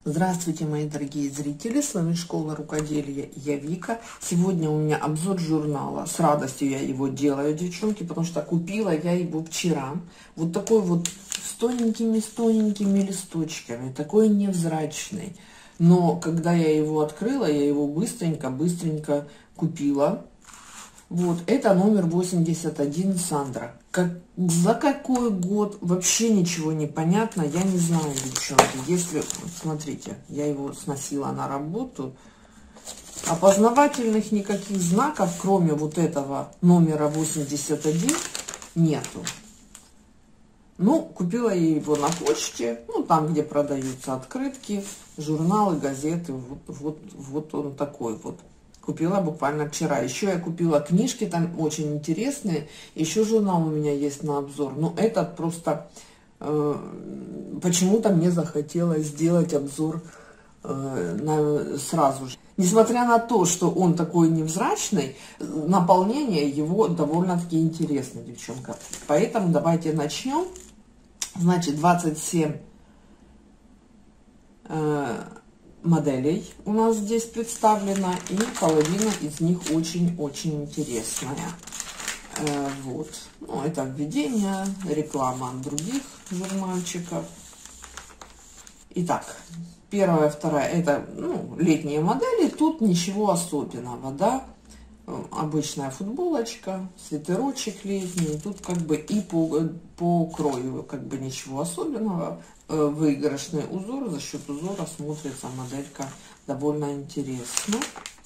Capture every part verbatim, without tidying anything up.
Здравствуйте, мои дорогие зрители, с вами Школа Рукоделия, я Вика. Сегодня у меня обзор журнала, с радостью я его делаю, девчонки, потому что купила я его вчера. Вот такой вот с тоненькими, с тоненькими листочками, такой невзрачный. Но когда я его открыла, я его быстренько-быстренько купила. Вот, это номер восемьдесят один Сандра. Как, за какой год, вообще ничего не понятно, я не знаю, девчонки. Если, смотрите, я его сносила на работу, опознавательных никаких знаков, кроме вот этого номера восемьдесят один, нету. Ну, купила я его на почте, ну, там, где продаются открытки, журналы, газеты, вот, вот, вот он такой вот. Купила буквально вчера. Еще я купила книжки, там очень интересные. Еще журнал у меня есть на обзор. Но этот просто э, почему-то мне захотелось сделать обзор э, на, сразу же. Несмотря на то, что он такой невзрачный, наполнение его довольно-таки интересно, девчонка. Поэтому давайте начнем. Значит, двадцать семь э, моделей у нас здесь представлена, и половина из них очень-очень интересная. Э, вот. Ну, это введение, реклама других журнальчиков. Итак, первая, вторая, это ну, летние модели, тут ничего особенного, да. Обычная футболочка, свитерочек летний, тут как бы и по, по крою как бы ничего особенного. Выигрышный узор, за счет узора смотрится моделька довольно интересно.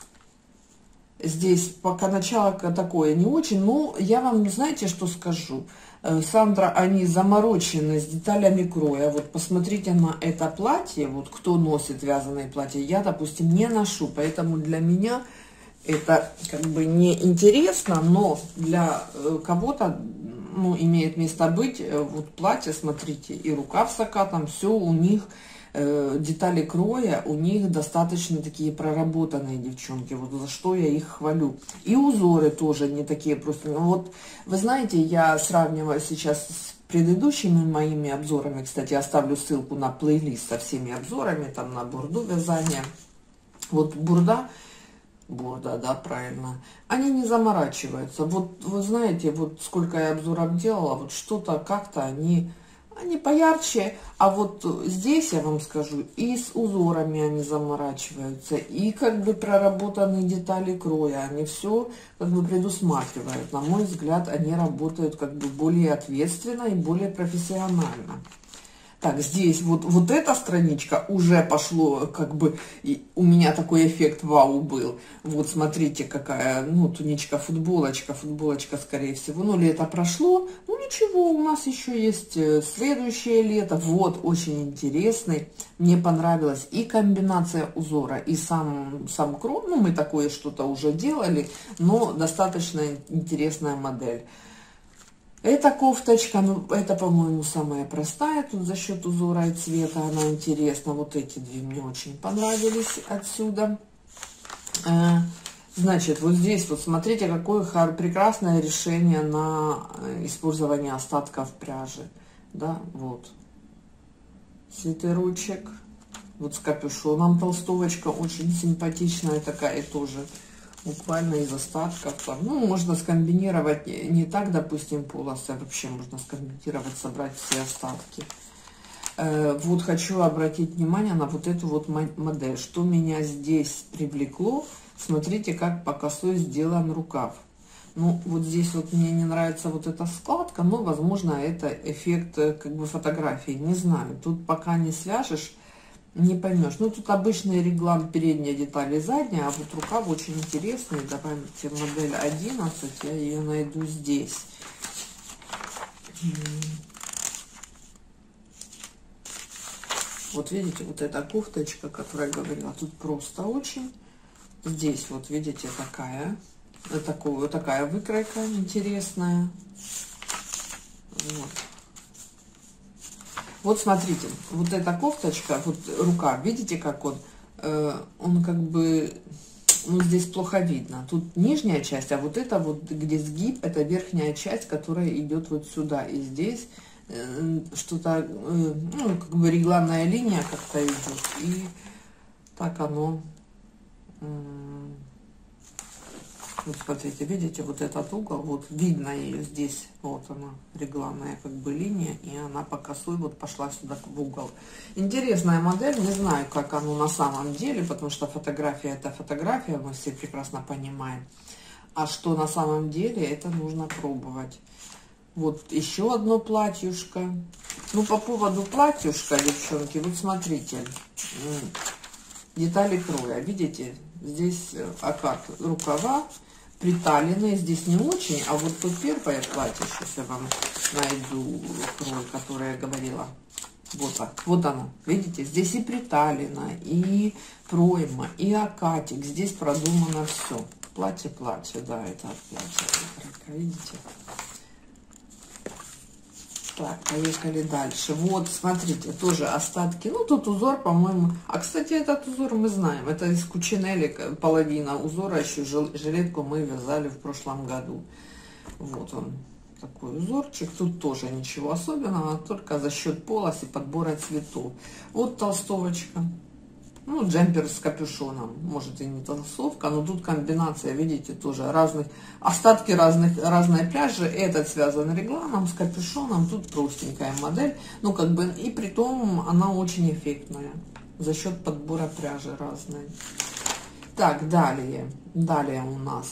Здесь пока начало такое не очень, но я вам, знаете, что скажу? Сандра, они заморочены с деталями кроя. Вот посмотрите на это платье, вот кто носит вязаные платья, я, допустим, не ношу, поэтому для меня это как бы не интересно, но для кого-то, ну, имеет место быть. Вот платье, смотрите, и рукав с закатом, все у них, э, детали кроя у них достаточно такие проработанные, девчонки, вот за что я их хвалю. И узоры тоже не такие просто. Ну, вот, вы знаете, я сравниваю сейчас с предыдущими моими обзорами, кстати, оставлю ссылку на плейлист со всеми обзорами, там на бурду вязания. Вот бурда, Бурда, да, правильно. Они не заморачиваются. Вот вы знаете, вот сколько я обзоров делала, вот что-то как-то они, они поярче. А вот здесь я вам скажу, и с узорами они заморачиваются, и как бы проработанные детали кроя, они все как бы предусматривают. На мой взгляд, они работают как бы более ответственно и более профессионально. Так, здесь вот, вот эта страничка уже пошло, как бы, и у меня такой эффект вау был. Вот, смотрите, какая, ну, туничка, футболочка, футболочка, скорее всего. Ну, лето прошло, ну, ничего, у нас еще есть следующее лето. Вот, очень интересный. Мне понравилась и комбинация узора, и сам, сам крой. Ну, мы такое что-то уже делали, но достаточно интересная модель. Эта кофточка, ну, это, по-моему, самая простая, тут за счет узора и цвета она интересна. Вот эти две мне очень понравились отсюда. Значит, вот здесь вот смотрите, какое прекрасное решение на использование остатков пряжи. Да, вот. Свитерочек, вот с капюшоном, толстовочка очень симпатичная такая тоже. Буквально из остатков. Ну, можно скомбинировать не так, допустим, полосы, а вообще можно скомбинировать, собрать все остатки. Э, вот хочу обратить внимание на вот эту вот модель. Что меня здесь привлекло, смотрите, как по косой сделан рукав. Ну, вот здесь вот мне не нравится вот эта складка, но, возможно, это эффект как бы фотографии. Не знаю, тут пока не свяжешь, не поймешь. Ну, тут обычный реглан, передняя деталь и задняя, а вот рукав очень интересный. Давайте модель одиннадцать, я ее найду здесь. Вот видите, вот эта кофточка, которая я говорила, тут просто очень. Здесь вот видите, такая, такую, такая выкройка интересная. Вот. Вот смотрите, вот эта кофточка, вот рука, видите, как он, э, он как бы, ну, здесь плохо видно. Тут нижняя часть, а вот это вот, где сгиб, это верхняя часть, которая идет вот сюда. И здесь э, что-то, э, ну, как бы регланная линия как-то идет. И так оно... Э, вот смотрите, видите, вот этот угол, вот видно ее здесь, вот она, регланная как бы линия, и она по косой вот пошла сюда в угол. Интересная модель, не знаю, как оно на самом деле, потому что фотография это фотография, мы все прекрасно понимаем. А что на самом деле, это нужно пробовать. Вот еще одно платьюшко. Ну, по поводу платьюшка, девчонки, вот смотрите, детали кроя, видите, здесь окат рукава, приталенные, здесь не очень, а вот тут первое платье, сейчас я вам найду крой, которое я говорила, вот так, вот оно, видите, здесь и приталено, и пройма, и окатик, здесь продумано все, платье-платье, да, это от платья, видите. Так, поехали дальше. Вот, смотрите, тоже остатки. Ну, тут узор, по-моему... А, кстати, этот узор мы знаем. Это из Кучинелли половина узора. Еще жилетку мы вязали в прошлом году. Вот он, такой узорчик. Тут тоже ничего особенного, только за счет полосы подбора цветов. Вот толстовочка. Ну, джемпер с капюшоном. Может и не толстовка, но тут комбинация, видите, тоже разных... Остатки разных, разной пряжи. Этот связан регланом с капюшоном. Тут простенькая модель. Ну, как бы, и при том она очень эффектная. За счет подбора пряжи разной. Так, далее. Далее у нас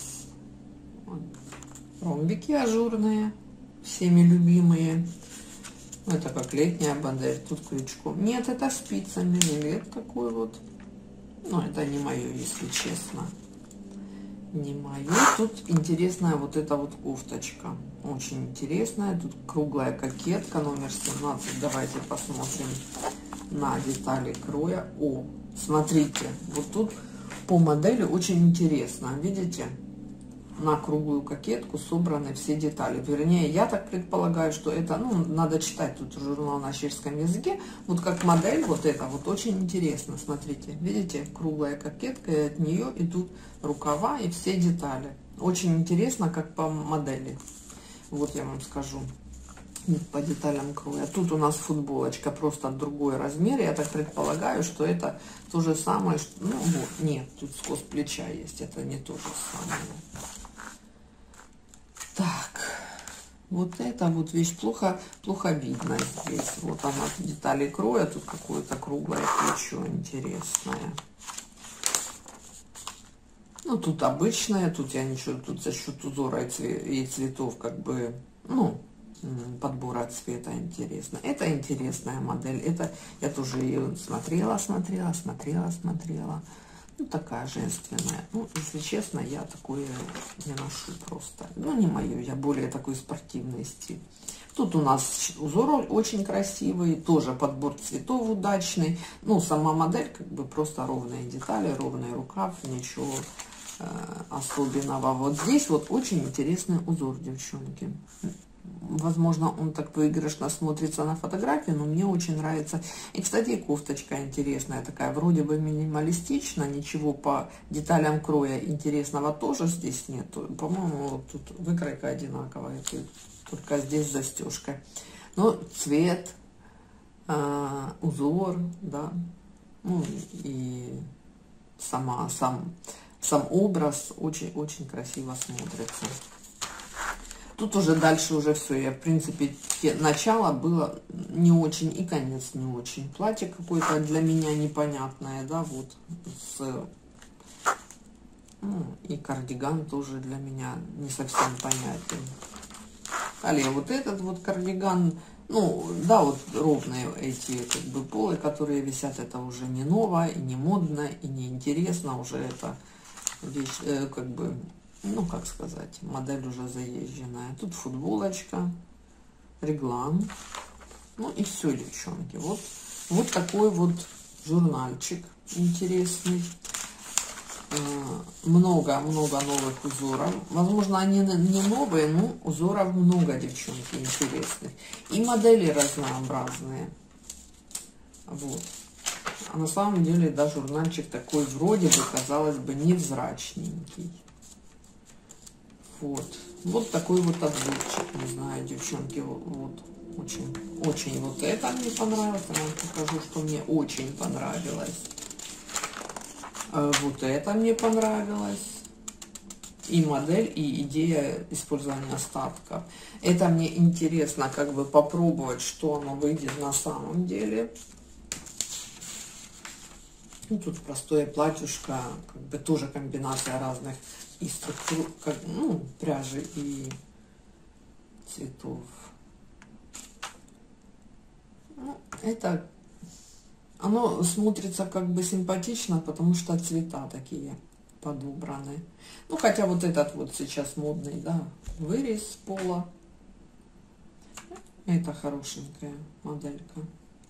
ромбики ажурные. Всеми любимые. Это как летняя модель, тут крючком. Нет, это спицами, жилет такой вот. Но это не мое, если честно. Не мое. Тут интересная вот эта вот кофточка. Очень интересная. Тут круглая кокетка, номер семнадцать. Давайте посмотрим на детали кроя. О, смотрите, вот тут по модели очень интересно. Видите? На круглую кокетку собраны все детали. Вернее, я так предполагаю, что это, ну, надо читать тут журнал на чешском языке. Вот как модель, вот это вот очень интересно. Смотрите, видите, круглая кокетка, и от нее идут рукава и все детали. Очень интересно, как по модели. Вот я вам скажу по деталям кроя. Тут у нас футболочка просто другой размер. Я так предполагаю, что это то же самое. Что, ну, вот, нет, тут скос плеча есть. Это не то же самое. Так, вот это вот вещь плохо, плохо видно здесь. Вот она, детали кроя, тут какое-то круглое плечо интересное. Ну, тут обычное, тут я ничего, тут за счет узора и, цве и цветов, как бы, ну, подбора цвета интересно. Это интересная модель, это я тоже ее смотрела, смотрела, смотрела, смотрела. Ну, такая женственная. Ну, если честно, я такое не ношу просто. Ну, не мое, я более такой спортивный стиль. Тут у нас узор очень красивый, тоже подбор цветов удачный. Ну, сама модель, как бы, просто ровные детали, ровный рукав, ничего э, особенного. Вот здесь вот очень интересный узор, девчонки. Возможно, он так выигрышно смотрится на фотографии, но мне очень нравится. И, кстати, кофточка интересная такая, вроде бы минималистичная, ничего по деталям кроя интересного тоже здесь нет. По-моему, вот тут выкройка одинаковая, только здесь застежка. Но цвет, э, узор, да, ну и сама, сам, сам образ очень-очень красиво смотрится. Тут уже дальше уже все, я, в принципе, начало было не очень и конец не очень. Платье какое-то для меня непонятное, да, вот, с, ну, и кардиган тоже для меня не совсем понятен. Далее вот этот вот кардиган, ну, да, вот ровные эти, как бы, полы, которые висят, это уже не ново, и не модно, и не интересно, уже это вещь, э, как бы... Ну, как сказать, модель уже заезженная. Тут футболочка, реглан. Ну и все, девчонки. Вот, вот такой вот журнальчик интересный. Много-много новых узоров. Возможно, они не новые, но узоров много, девчонки, интересных. И модели разнообразные. Вот. А на самом деле, да, журнальчик такой вроде бы, казалось бы, невзрачненький. Вот. Вот такой вот обзорчик, не знаю, девчонки, вот. очень, очень вот это мне понравилось. Я вам покажу, что мне очень понравилось. Вот это мне понравилось. И модель, и идея использования остатков. Это мне интересно как бы попробовать, что оно выйдет на самом деле. Ну, тут простое платьюшко, как бы тоже комбинация разных и структур, как, ну, пряжи и цветов. Ну, это, оно смотрится как бы симпатично, потому что цвета такие подобраны. Ну, хотя вот этот вот сейчас модный, да, вырез пола. Это хорошенькая моделька.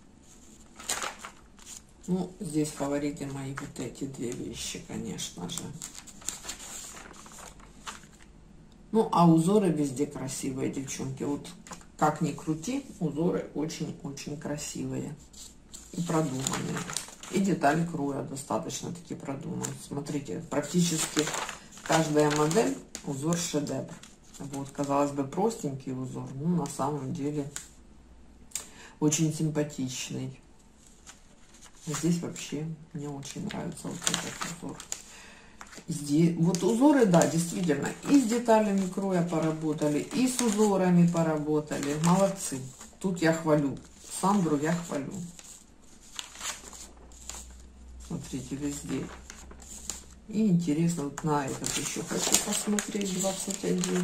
Ну, здесь фавориты мои вот эти две вещи, конечно же. Ну, а узоры везде красивые, девчонки. Вот как ни крути, узоры очень-очень красивые и продуманные. И детали кроя достаточно таки продуманы. Смотрите, практически каждая модель узор шедевр. Вот, казалось бы, простенький узор, но на самом деле очень симпатичный. Здесь вообще мне очень нравится вот этот узор. Здесь, вот узоры, да, действительно, и с деталями кроя поработали, и с узорами поработали. Молодцы. Тут я хвалю. Сандру я хвалю. Смотрите, везде. И интересно, вот на этот еще хочу посмотреть, двадцать один.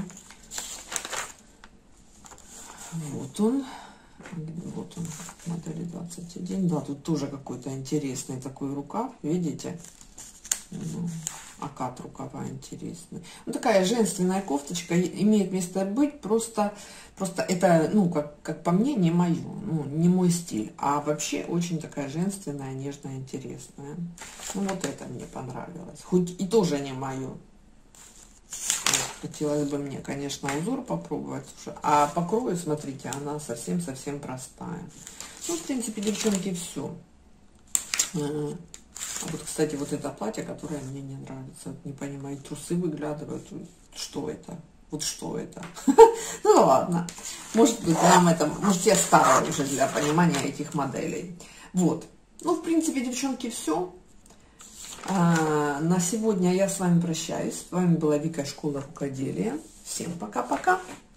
Вот он. Вот он, модели двадцать один. Да, тут тоже какой-то интересный такой рукав, видите? Ну, окат рукава интересный. Ну, такая женственная кофточка имеет место быть, просто, просто это, ну, как, как по мне, не мое, ну, не мой стиль, а вообще очень такая женственная, нежная, интересная. Ну, вот это мне понравилось, хоть и тоже не мое. Вот, хотелось бы мне, конечно, узор попробовать, а по крою, смотрите, она совсем-совсем простая. Ну, в принципе, девчонки, все. А вот, кстати, вот это платье, которое мне не нравится. Вот не понимаю, трусы выглядывают. Что это? Вот что это? Ну ладно. Может быть, нам это... Может, я старая уже для понимания этих моделей. Вот. Ну, в принципе, девчонки, все. На сегодня я с вами прощаюсь. С вами была Вика, школа рукоделия. Всем пока-пока.